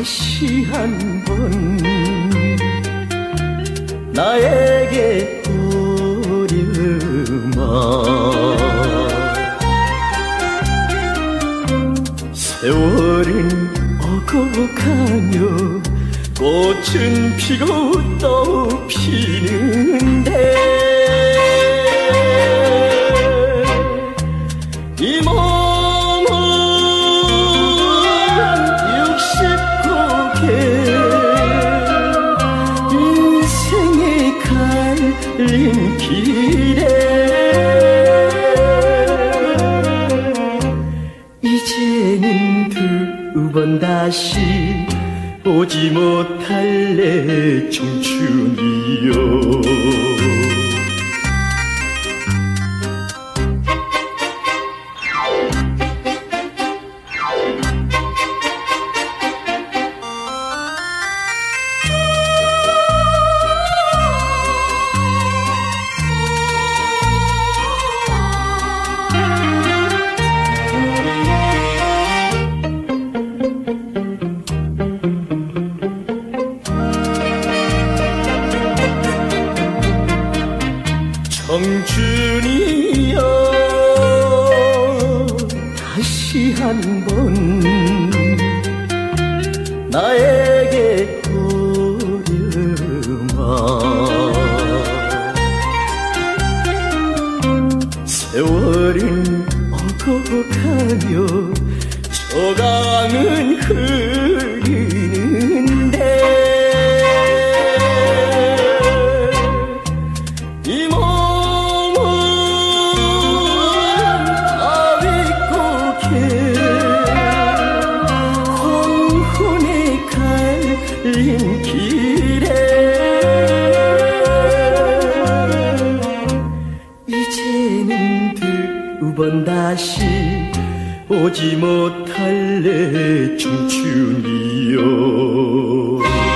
다시 한번 나에게 오려마. 세월은 오고 가며 꽃은 피고 또 피는데 이 몸은 69개 인생의 갈림길에 이제는 두 번 다시 오지 못할래 청춘이여. 청춘이여 다시 한번 나에게 오려마. 세월은 오고 가며 저강은 흐르는데 이 몸은 아비고개 황혼의 갈림길에 이제는 두 번 다시 오지 못할래 청춘이여.